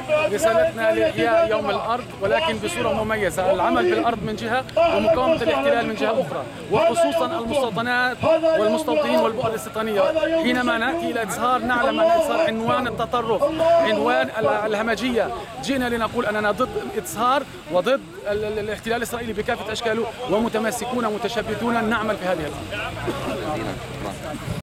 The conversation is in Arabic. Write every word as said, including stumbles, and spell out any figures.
رسالتنا لإحياء يوم الأرض، ولكن بصورة مميزة، العمل بالأرض من جهة ومقاومة الاحتلال من جهة أخرى، وخصوصا المستوطنات والمستوطنين والبؤر الاستيطانية. حينما نأتي إلى إظهار نعلم أن إظهار عنوان التطرف، عنوان الهمجية، جئنا لنقول أننا ضد الإظهار وضد الاحتلال الإسرائيلي بكافة أشكاله، ومتمسكون متشبثون نعمل في هذه الأمر.